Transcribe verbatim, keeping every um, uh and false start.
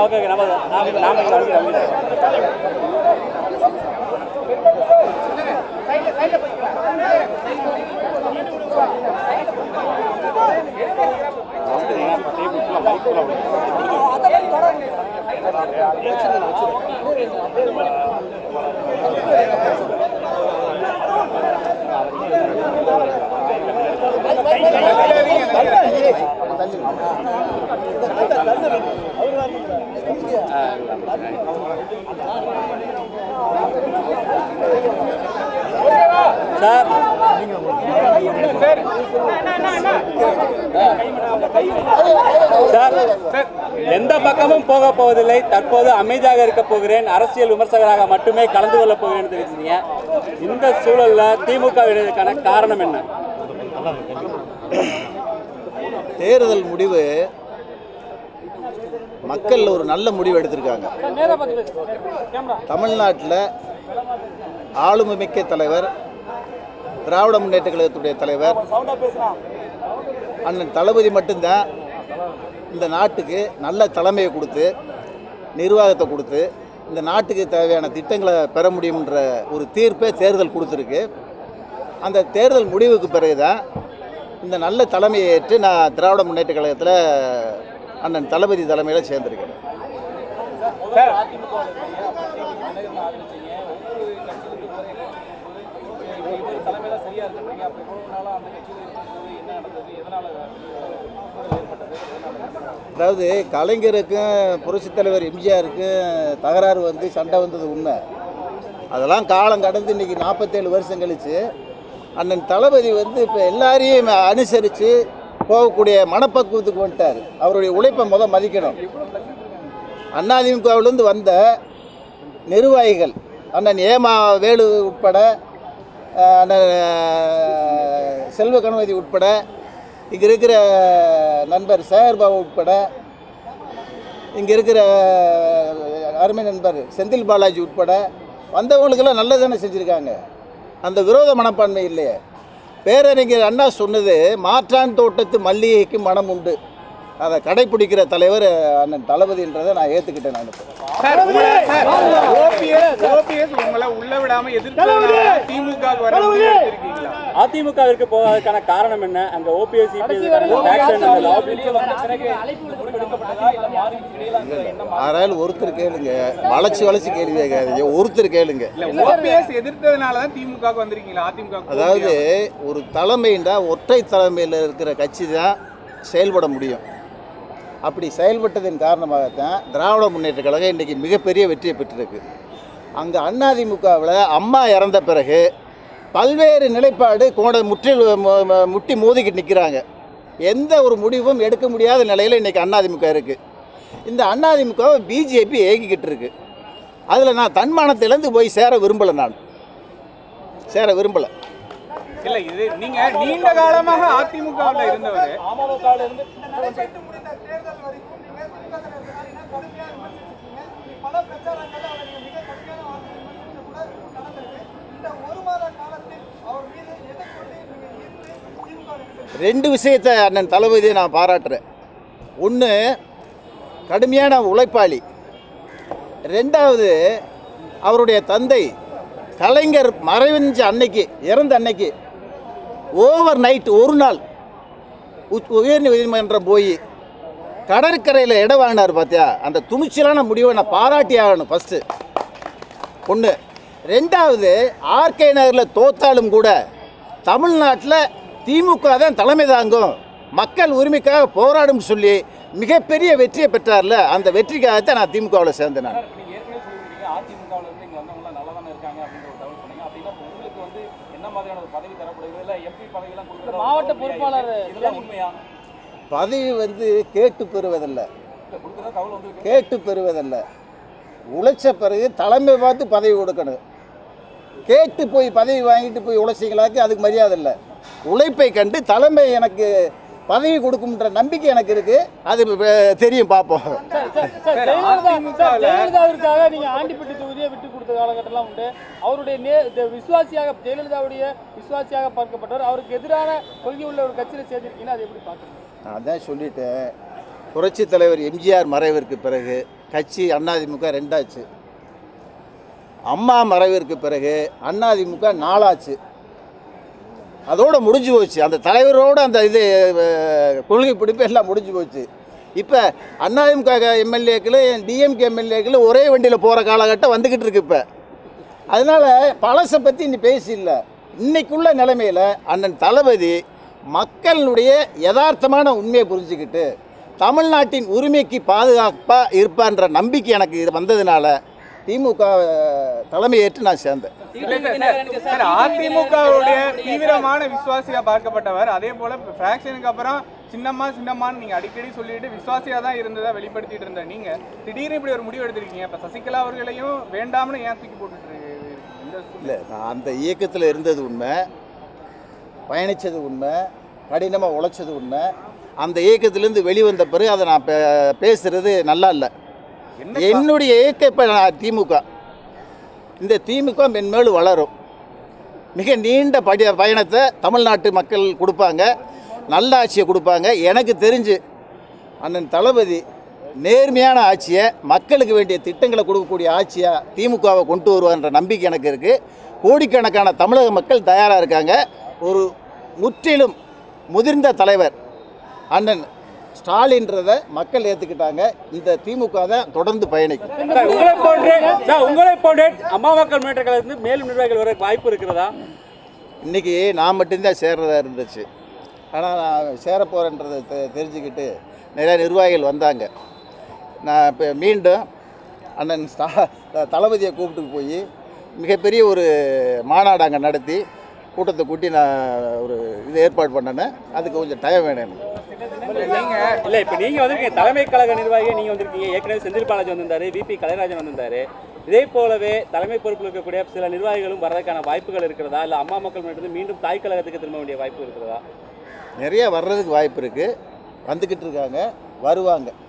Okay நம்ம நாம sir sir எந்த பக்கமும் போக போவதில்லை, தற்போது அமைதியாக இருக்க போகிறேன், அரசியல் விமர்சகராக மட்டுமே கலந்து கொள்ள போகிறேன் தெரிவிச்சீங்க. இந்த சூழல்ல திமுக விடுவதற்கான காரணம் என்ன? தேர்தல் முடிவு மக்கள் ஒரு நல்ல முடிவு எடுத்திருக்காங்க. தமிழ்நாட்டில் ஆளுமை மிக்க தலைவர், திராவிட முன்னேற்ற கழகத்துடைய தலைவர் அண்ணன் தளபதி மட்டும்தான் இந்த நாட்டுக்கு நல்ல தலைமையை கொடுத்து நிர்வாகத்தை கொடுத்து இந்த நாட்டுக்கு தேவையான திட்டங்களை பெற முடியும்ன்ற ஒரு தீர்ப்பை தேர்தல் கொடுத்துருக்கு. அந்த தேர்தல் முடிவுக்கு பிறகு தான் இந்த நல்ல தலைமையை ஏற்று நான் திராவிட முன்னேற்ற கழகத்தில் அண்ணன் தளபதி தலைமையில் சேர்ந்திருக்கேன். அதாவது கலைஞருக்கும் புரட்சித் தலைவர் எம்ஜிஆருக்கும் தகராறு வந்து சண்டை வந்தது உண்மை. அதெல்லாம் காலம் கடந்து இன்றைக்கி நாற்பத்தேழு வருஷம் கழித்து அண்ணன் தளபதி வந்து இப்போ எல்லாரையும் அனுசரித்து போகக்கூடிய மனப்பக்குவத்துக்கு வந்துட்டார். அவருடைய உழைப்பை முதல் மதிக்கணும். அதிமுகவிலிருந்து வந்த நிர்வாகிகள் அண்ணன் ஏமா வேலு உட்பட அண்ணன் செல்வ கணபதி உட்பட இங்கே இருக்கிற நண்பர் சேகர்பாபு உட்பட இங்கே இருக்கிற அருமை நண்பர் செந்தில் பாலாஜி உட்பட வந்தவங்களுக்கெல்லாம் நல்லதானே செஞ்சுருக்காங்க. அந்த விரோத மனப்பான்மை இல்லையே. பேரறிஞர் அண்ணா சொன்னது மாற்றான் தோட்டத்து மல்லிகைக்கு மனம் உண்டு, அதை கடைப்பிடிக்கிற தலைவர் அண்ணன் தளபதின்றதை நான் ஏற்றுக்கிட்டேன். நான் அதிமுகவிற்கு போவதற்கான காரணம் என்ன? அங்க ஓபிஎஸ் ஆறாயிரம் ஒருத்தர் கேளுங்க, வளைச்சு வளைச்சு கேள்வி கேட்காதீங்க, ஒருத்தர் கேளுங்க. எதிர்த்ததுனாலதான் திமுக வந்திருக்கீங்களா? அதிமுக அதாவது ஒரு தலைமைண்டா ஒற்றை தலைமையில் இருக்கிற கட்சி தான் செயல்பட முடியும். அப்படி செயல்பட்டதன் காரணமாகத்தான் திராவிட முன்னேற்ற கழகம் இன்றைக்கி மிகப்பெரிய வெற்றியை பெற்றிருக்கு. அங்கே அதிமுகவில் அம்மா இறந்த பிறகு பல்வேறு நிலைப்பாடு கோட முற்றில் முட்டி மோதிக்கிட்டு நிற்கிறாங்க. எந்த ஒரு முடிவும் எடுக்க முடியாத நிலையில் இன்றைக்கி அதிமுக இருக்குது. இந்த அதிமுகவை பிஜேபி ஏகிக்கிட்டு இருக்கு. அதில் நான் தன்மானத்திலேருந்து போய் சேர விரும்பலை, நான் சேர விரும்பலை. இல்லை, இது நீங்கள் நீண்ட காலமாக அதிமுகவில் இருந்தவர். அமமுகவில் இருந்து ரெண்டு விஷயத்தை அண்ணன் தளபதியை நான் பாராட்டுறேன். ஒன்று, கடுமையான உழைப்பாளி. ரெண்டாவது, அவருடைய தந்தை கலைஞர் மறைவஞ்ச அன்னைக்கு, இறந்த அன்னைக்கு ஓவர் நைட் ஒரு நாள் உயர் நீதிமன்றம் போய் கடற்கரையில் இடம் வாங்கினார். பார்த்தியா, அந்த துணிச்சலான முடிவை நான் பாராட்டி ஆகணும் ஃபஸ்ட்டு. ஒன்று. ரெண்டாவது, ஆர்கே நகரில் தோத்தாலும் கூட தமிழ்நாட்டில் திமுக தான் தலைமை தாங்கும், மக்கள் உரிமைக்காக போராடும் சொல்லி மிகப்பெரிய வெற்றியை பெற்றார்ல, அந்த வெற்றிக்காகத்தான் நான் திமுகவில் சேர்ந்தேன். நான் மாவட்ட பொறுப்பாளர் பதவி வந்து கேட்டு பெறுவதல்ல, கேட்டு பெறுவதல்ல. உழைச்ச பிறகு தலைமை பார்த்து பதவி கொடுக்கணும். கேட்டு போய் பதவி வாங்கிட்டு போய் உழைச்சிங்களாக்கு அதுக்கு மரியாதை இல்லை. உழைப்பை கண்டு தலைமை எனக்கு பதவி கொடுக்கும்ன்ற நம்பிக்கை எனக்கு இருக்கு. அது தெரியும், பார்ப்போம். ஜெயலலிதாவிற்காக நீங்க ஆண்டிப்பட்டி தொகுதியை விட்டு கொடுத்த காலகட்டம்லாம் உண்டு. அவருடைய விசுவாசியாக, ஜெயலலிதாவுடைய விசுவாசியாக பார்க்கப்பட்டவர், அவருக்கு எதிரான கொள்கை உள்ள ஒரு கட்சியில் சேர்ந்திருக்கீங்கன்னா அது எப்படி பார்க்குறீங்க? நான் தான் சொல்லிட்டேன். புரட்சி தலைவர் எம்ஜிஆர் மறைவிற்கு பிறகு கட்சி அதிமுக ரெண்டாச்சு. அம்மா மறைவிற்கு பிறகு அதிமுக நாலாச்சு. அதோடு முடிஞ்சு போச்சு. அந்த தலைவரோடு அந்த இது கொள்கை பிடிப்பு எல்லாம் முடிஞ்சு போச்சு. இப்போ அதிமுக எம்எல்ஏக்களும் டிஎம்கே எம்எல்ஏக்களும் ஒரே வண்டியில் போகிற காலகட்டம் வந்துக்கிட்டு இருக்கு. இப்போ அதனால் பழசை பற்றி இன்னும் பேசில்லை. இன்றைக்குள்ள நிலைமையில் அண்ணன் தளபதி மக்களுடைய யதார்த்தமான உண்மையை புரிஞ்சுக்கிட்டு தமிழ்நாட்டின் உரிமைக்கு பாதுகாப்பாக இருப்பான்ற நம்பிக்கை எனக்கு வந்ததுனால திமுக தலைமையேற்று நான் சேர்ந்தேன். சார், அதிமுகவுடைய தீவிரமான விசுவாசியா பார்க்கப்பட்டவர். அதே போல பிராக்ஷனுக்கு அப்புறம் சின்னம்மா சின்னம்மான்னு நீங்க அடிக்கடி சொல்லிட்டு விசுவாசியா தான் இருந்ததா வெளிப்படுத்திட்டு இருந்த நீங்க திடீர்னு இப்படி ஒரு முடிவு எடுத்திருக்கீங்க. இப்ப சசிகலா அவர்களையும் வேண்டாம்னு ஏன் தூக்கி போட்டுட்டு இருக்கு? இல்லை, நான் அந்த இயக்கத்தில் இருந்தது உண்மை, பயணித்தது உண்மை, கடினமாக உழைச்சது உண்மை. அந்த இயக்கத்திலேருந்து வெளிவந்த பிறகு அதை நான் பே பேசுகிறது நல்லா இல்லை. என்னுடைய இயக்கம் இப்போ நான் திமுக. இந்த திமுக மென்மேலும் வளரும். மிக நீண்ட படி பயணத்தை தமிழ்நாட்டு மக்கள் கொடுப்பாங்க, நல்ல ஆட்சியை கொடுப்பாங்க. எனக்கு தெரிஞ்சு அண்ணன் தளபதி நேர்மையான ஆட்சியை, மக்களுக்கு வேண்டிய திட்டங்களை கொடுக்கக்கூடிய ஆட்சியாக திமுகவை கொண்டு வருவார்ன்ற நம்பிக்கை எனக்கு இருக்குது. கோடிக்கணக்கான தமிழக மக்கள் தயாராக இருக்காங்க. ஒரு முற்றிலும் முதிர்ந்த தலைவர் அண்ணன் ஸ்டாலின்றதை மக்கள் ஏற்றுக்கிட்டாங்க. இந்த திமுக தான் தொடர்ந்து பயணிக்கும். உங்களை போன்றே உங்களை போன்றே அம்மா மக்கள் முன்னேற்ற கழகத்திலிருந்து மேலும் நிர்வாகிகள் வர வாய்ப்பு இருக்கிறதா? இன்றைக்கி நான் மட்டும்தான் சேர்றதா இருந்துச்சு. ஆனால் நான் சேர போகிறேன்றதை தெ தெரிஞ்சுக்கிட்டு நிறையா நிர்வாகிகள் வந்தாங்க. நான் இப்போ மீண்டும் அண்ணன் ஸ்டா தளபதியை கூப்பிட்டு போய் மிகப்பெரிய ஒரு மாநாடு அங்கே நடத்தி கூட்டத்தை கூட்டி நான் ஒரு இது ஏற்பாடு பண்ணேன். அதுக்கு கொஞ்சம் டைம் வேணும். நீங்க இல்லை, இப்போ நீங்கள் வந்திருக்கீங்க தலைமை கழக நிர்வாகியை நீங்கள் வந்திருக்கீங்க. ஏற்கனவே செந்தில் பாலாஜி வந்திருந்தாரு, விபி கலைராஜன் வந்திருந்தாரு. இதே போலவே தலைமை பொறுப்பில் இருக்கக்கூடிய சில நிர்வாகிகளும் வர்றதுக்கான வாய்ப்புகள் இருக்கிறதா? இல்லை அம்மா மக்கள் முன்னேற்ற மீண்டும் தாய் கழகத்துக்கு திரும்ப வேண்டிய வாய்ப்பு இருக்கிறதா? நிறைய வர்றதுக்கு வாய்ப்பு இருக்குது. வந்துக்கிட்டு இருக்காங்க, வருவாங்க.